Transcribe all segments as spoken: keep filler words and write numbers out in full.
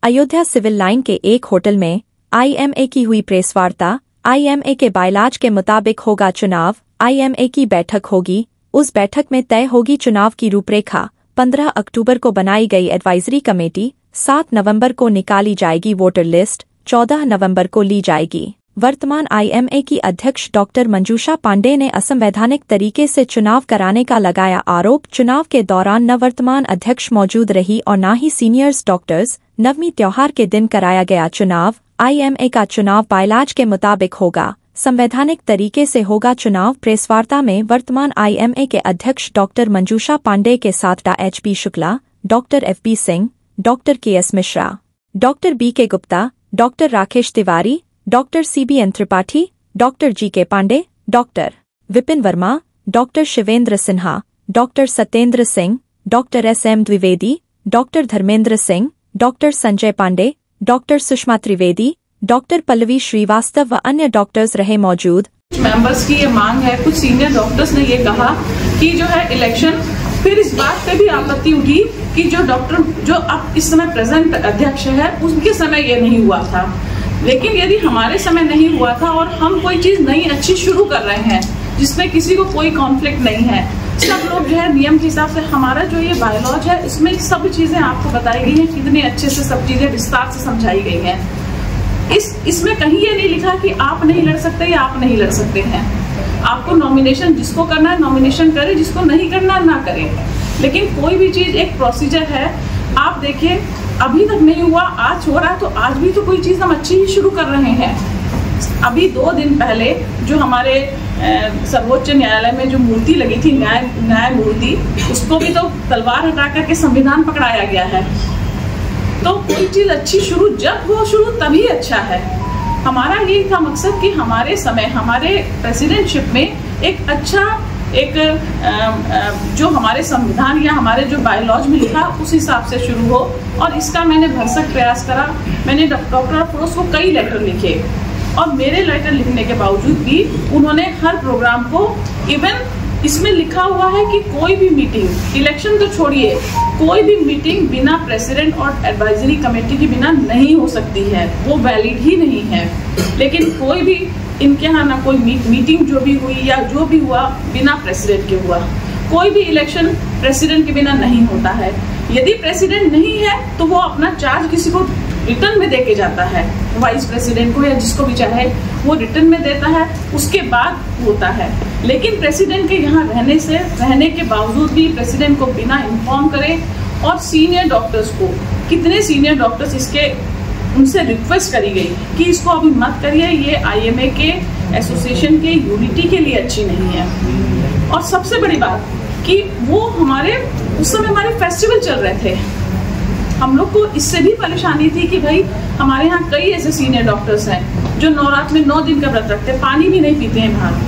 Ayodhya civil line के एक hotel में आईएमए की हुई प्रेस वार्ता। आईएमए के बायलॉज के मुताबिक होगा चुनाव। आईएमए की बैठक होगी, उस बैठक में तय होगी चुनाव की रूपरेखा। पंद्रह अक्टूबर को बनाई गई एडवाइजरी कमेटी, सात नवंबर को निकाली जाएगी वोटर लिस्ट, चौदह नवंबर को ली जाएगी। वर्तमान आईएमए की अध्यक्ष डॉक्टर मंजूषा पांडे ने असंवैधानिक तरीके से चुनाव कराने का लगाया आरोप। चुनाव के दौरान न वर्तमान अध्यक्ष मौजूद रही और न ही सीनियर्स डॉक्टर्स। नवमी त्योहार के दिन कराया गया चुनाव। आईएमए का चुनाव बायलॉज के मुताबिक होगा, संवैधानिक तरीके से होगा चुनाव। प्रेसवार्ता में वर्तमान आईएमए के अध्यक्ष डॉक्टर मंजूषा पांडे के साथ डा H P Shukla, doctor F P Singh, doctor K S Mishra, doctor B K Gupta, doctor Rakesh Tiwari, doctor C B N Tripathi, doctor G K Pande, doctor Vipin Verma, doctor Shivendra Sinha, doctor Satyendra Singh, doctor S M Dwivedi, doctor Dharmendra Singh, doctor Sanjay Pande, doctor Sushma Trivedi, doctor Pallavi Srivastava व अन्य doctors रहे मौजूद। Members की ये मांग है, कुछ senior doctors ने ये कहा कि जो है इलेक्शन, फिर इस बात पे भी आपत्ति उठी कि जो डॉक्टर जो अब इस समय प्रेजेंट अध्यक्ष है उनके समय ये नहीं हुआ था। लेकिन यदि हमारे समय नहीं हुआ था और हम कोई चीज नई अच्छी शुरू कर रहे हैं जिसमें किसी को कोई कॉन्फ्लिक्ट नहीं है, सब लोग जो है नियम के हिसाब से, हमारा जो ये बायोलॉज है इसमें सब चीजें आपको बताई गई हैं, कितने अच्छे से सब चीजें विस्तार से समझाई गई हैं। इस इसमें कहीं ये नहीं लिखा कि आप नहीं लड़ सकते या आप नहीं लड़ सकते हैं। आपको नॉमिनेशन जिसको करना है नॉमिनेशन करे, जिसको नहीं करना ना करे। लेकिन कोई भी चीज एक प्रोसीजर है। आप देखिए अभी तक नहीं हुआ, आज हो रहा है, तो आज भी तो कोई चीज हम अच्छी ही शुरू कर रहे हैं। अभी दो दिन पहले जो हमारे सर्वोच्च न्यायालय में जो मूर्ति लगी थी, न्याय न्याय मूर्ति, उसको भी तो तलवार हटा करके संविधान पकड़ाया गया है। तो कोई चीज अच्छी शुरू जब हो शुरू तभी अच्छा है। हमारा ये था मकसद कि हमारे समय, हमारे प्रेसिडेंटशिप में एक अच्छा एक जो हमारे संविधान या हमारे जो बायोलॉज में लिखा उस हिसाब से शुरू हो। और इसका मैंने भरसक प्रयास करा। मैंने डॉक्टर अफरोज को कई लेटर लिखे और मेरे लेटर लिखने के बावजूद भी उन्होंने हर प्रोग्राम को, इवन इसमें लिखा हुआ है कि कोई भी मीटिंग, इलेक्शन तो छोड़िए, कोई भी मीटिंग बिना प्रेसिडेंट और एडवाइजरी कमेटी के बिना नहीं हो सकती है, वो वैलिड ही नहीं है। लेकिन कोई भी इनके यहाँ ना कोई मीट, मीटिंग जो भी हुई या जो भी हुआ बिना प्रेसिडेंट के हुआ। कोई भी इलेक्शन प्रेसिडेंट के बिना नहीं होता है। यदि प्रेसिडेंट नहीं है तो वो अपना चार्ज किसी को रिटर्न में देके जाता है, वाइस प्रेसिडेंट को या जिसको भी चाहे वो रिटर्न में देता है, उसके बाद होता है। लेकिन प्रेसिडेंट के यहाँ रहने से रहने के बावजूद भी प्रेसिडेंट को बिना इन्फॉर्म करे, और सीनियर डॉक्टर्स को, कितने सीनियर डॉक्टर्स इसके उनसे रिक्वेस्ट करी गई कि इसको अभी मत करिए, ये आईएमए के एसोसिएशन के यूनिटी के लिए अच्छी नहीं है। और सबसे बड़ी बात कि वो हमारे उस समय हमारे फेस्टिवल चल रहे थे, हम लोग को इससे भी परेशानी थी कि भाई हमारे यहाँ कई ऐसे सीनियर डॉक्टर्स हैं जो नवरात्र में नौ दिन का व्रत रखते हैं, पानी भी नहीं पीते हैं बाहर।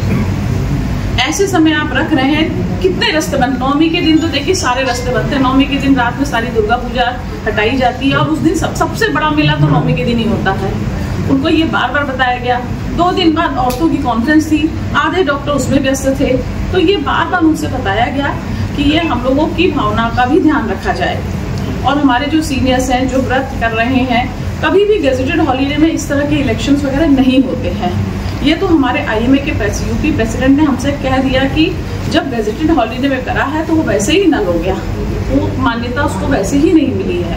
ऐसे समय आप रख रहे हैं, कितने रास्ते बंद। नौमी के दिन तो देखिए सारे रास्ते बंद थे। नौमी के दिन रात में सारी दुर्गा पूजा हटाई जाती है और उस दिन सब सबसे बड़ा मेला तो नौमी के दिन ही होता है। उनको ये बार बार बताया गया। दो दिन बाद औरतों की कॉन्फ्रेंस थी, आधे डॉक्टर उसमें व्यस्त थे, तो ये बार बार उनसे बताया गया कि ये हम लोगों की भावना का भी ध्यान रखा जाए। और हमारे जो सीनियर्स हैं जो व्रत कर रहे हैं, कभी भी गेजेटेड हॉलीडे में इस तरह के इलेक्शंस वगैरह नहीं होते हैं। ये तो हमारे आईएमए के यूपी प्रेसिडेंट ने हमसे कह दिया कि जब गेजेटेड हॉलीडे में करा है तो वो वैसे ही नल हो गया, वो मान्यता उसको वैसे ही नहीं मिली है।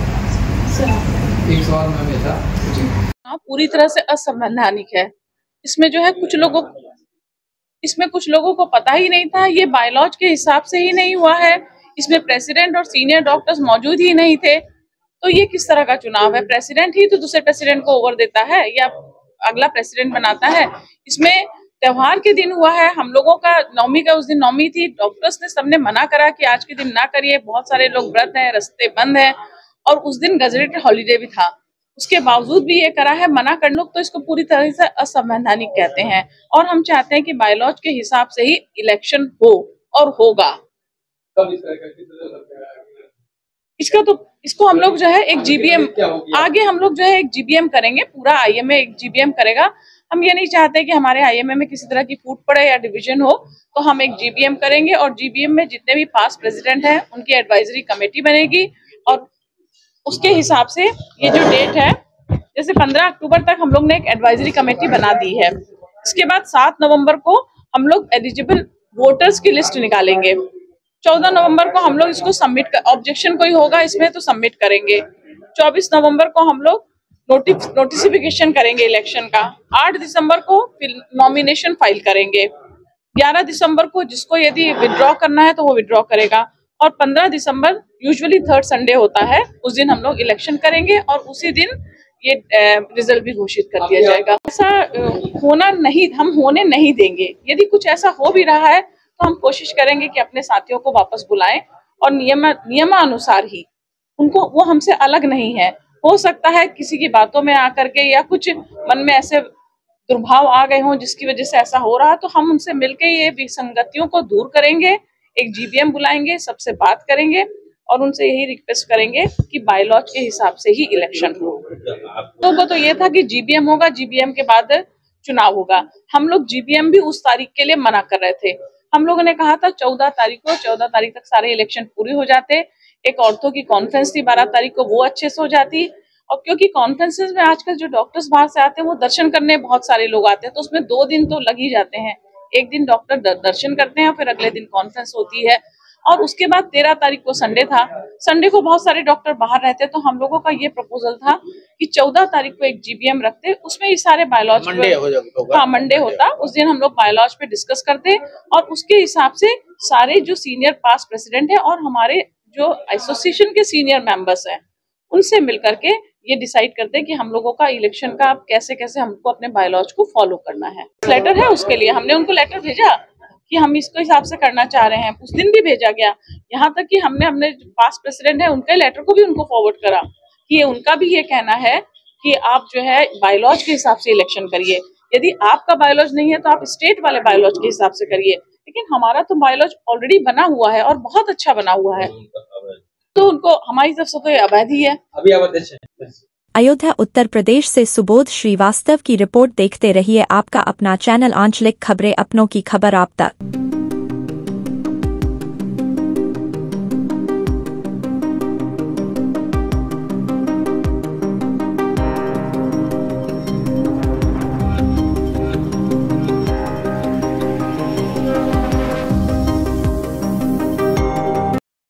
एक सवाल में था, हाँ, पूरी तरह से असंवैधानिक है। इसमें जो है कुछ लोगों इसमें कुछ लोगों को पता ही नहीं था, ये बायोलॉज के हिसाब से ही नहीं हुआ है, इसमें प्रेसिडेंट और सीनियर डॉक्टर्स मौजूद ही नहीं थे। तो ये किस तरह का चुनाव है? प्रेसिडेंट ही तो दूसरे प्रेसिडेंट को ओवर देता है या अगला प्रेसिडेंट बनाता है। इसमें त्योहार के दिन हुआ है, हम लोगों का नौमी का उस दिन नौमी थी, डॉक्टर्स ने सबने मना करा कि आज के दिन ना करिए, बहुत सारे लोग व्रत हैं, रास्ते बंद हैं, और उस दिन गेजेटेड हॉलीडे भी था। उसके बावजूद भी ये करा है, मना कर लोग तो इसको पूरी तरह से असंवैधानिक कहते हैं। और हम चाहते हैं कि बायोलॉज के हिसाब से ही इलेक्शन हो और होगा। इसका तो इसको हम लोग जो है एक जीबीएम आगे हम लोग जो है एक जीबीएम करेंगे, पूरा आईएमए एक जीबीएम करेगा। हम ये नहीं चाहते कि हमारे आईएमए में किसी तरह की फूट पड़े या डिवीजन हो, तो हम एक जीबीएम करेंगे और जीबीएम में जितने भी पास्ट प्रेसिडेंट हैं उनकी एडवाइजरी कमेटी बनेगी और उसके हिसाब से ये जो डेट है, जैसे पंद्रह अक्टूबर तक हम लोग ने एक एडवाइजरी कमेटी बना दी है। इसके बाद सात नवंबर को हम लोग एलिजिबल वोटर्स की लिस्ट निकालेंगे। चौदह नवंबर को हम लोग इसको सबमिट कर, ऑब्जेक्शन कोई होगा इसमें तो सबमिट करेंगे। चौबीस नवंबर को हम लोग नोटिस नोटिफिकेशन करेंगे इलेक्शन का। आठ दिसंबर को फिर नॉमिनेशन फाइल करेंगे। ग्यारह दिसंबर को जिसको यदि विड्रॉ करना है तो वो विड्रॉ करेगा। और पंद्रह दिसंबर यूजुअली थर्ड संडे होता है, उस दिन हम लोग इलेक्शन करेंगे और उसी दिन ये रिजल्ट भी घोषित कर दिया जाएगा। ऐसा होना नहीं, हम होने नहीं देंगे। यदि कुछ ऐसा हो भी रहा है तो हम कोशिश करेंगे कि अपने साथियों को वापस बुलाएं और नियम नियमानुसार ही, उनको, वो हमसे अलग नहीं है। हो सकता है किसी की बातों में आकर के या कुछ मन में ऐसे दुर्भाव आ गए हों जिसकी वजह से ऐसा हो रहा है, तो हम उनसे मिलकर ये विसंगतियों को दूर करेंगे। एक जीबीएम बुलाएंगे, सबसे बात करेंगे और उनसे यही रिक्वेस्ट करेंगे कि बायलॉज के हिसाब से ही इलेक्शन हो। तो वो तो ये था कि जीबीएम होगा, जीबीएम के बाद चुनाव होगा। हम लोग जीबीएम भी उस तारीख के लिए मना कर रहे थे। हम लोगों ने कहा था चौदह तारीख को, चौदह तारीख तक सारे इलेक्शन पूरे हो जाते। एक ऑर्थो की कॉन्फ्रेंस थी बारह तारीख को, वो अच्छे से हो जाती। और क्योंकि कॉन्फ्रेंसेस में आजकल जो डॉक्टर्स बाहर से आते हैं वो दर्शन करने बहुत सारे लोग आते हैं, तो उसमें दो दिन तो लग ही जाते हैं। एक दिन डॉक्टर दर्शन करते हैं, फिर अगले दिन कॉन्फ्रेंस होती है। और उसके बाद तेरह तारीख को संडे था। संडे को बहुत सारे डॉक्टर बाहर रहते, तो हम लोगों का ये प्रपोजल था कि चौदह तारीख को एक जीबीएम रखते, उसमें ये सारे बायोलॉज हाँ मंडे होता, उस दिन हम लोग बायोलॉज पे डिस्कस करते और उसके हिसाब से सारे जो सीनियर पास्ट प्रेसिडेंट है और हमारे जो एसोसिएशन के सीनियर मेंबर्स हैं उनसे मिलकर के ये डिसाइड करते हैं कि हम लोगों का इलेक्शन का अब कैसे कैसे हमको अपने बायोलॉज को फॉलो करना है। लेटर है उसके लिए हमने उनको लेटर भेजा कि हम इसको हिसाब से करना चाह रहे हैं। उस दिन भी भेजा गया, यहाँ तक कि हमने हमने पास्ट प्रेसिडेंट है उनके लेटर को भी उनको फॉरवर्ड करा कि ये उनका भी ये कहना है कि आप जो है बायोलॉज के हिसाब से इलेक्शन करिए। यदि आपका बायोलॉज नहीं है तो आप स्टेट वाले बायोलॉज के हिसाब से करिए। लेकिन हमारा तो बायोलॉज ऑलरेडी बना हुआ है और बहुत अच्छा बना हुआ है, तो उनको हमारी तरफ से तो अवैध ही है। अभी अयोध्या उत्तर प्रदेश से सुबोध श्रीवास्तव की रिपोर्ट देखते रहिए आपका अपना चैनल आंचलिक खबरें, अपनों की खबर आप तक।